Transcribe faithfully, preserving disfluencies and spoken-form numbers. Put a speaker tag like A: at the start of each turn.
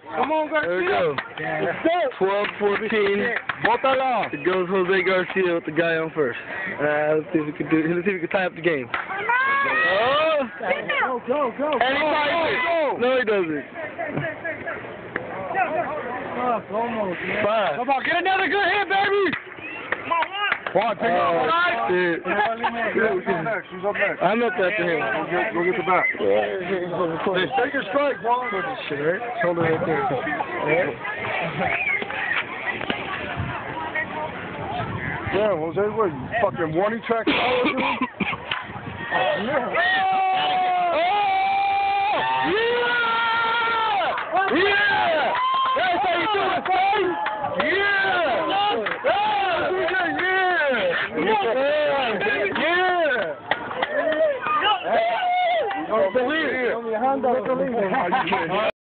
A: Come on, Garcia.
B: There we go. twelve fourteen.
A: Bótala.
B: It goes Jose Garcia with the guy on first. Uh, let's see if we can do. Let's see if we can tie up the game. Oh!
A: Go, go, go.
B: And he ties it. No, he doesn't.
A: Almost, man.
B: Five.
A: Come on, get another good hit, baby. Come on, take it
B: Oh,
A: off.
B: shit.
A: Who's up next? Who's up next?
B: I'm up after him.
A: Go get, go get the bat. Hey, take your strike, Juan.
B: Put this shit, right? Hold it right there. Alright.
A: Yeah, Jose, what, you fucking warning track?
B: Oh!
A: Yeah.
B: Yeah! Yeah! That's how you do it, boy! Yeah! Yeah! Yeah!
A: Don't believe it.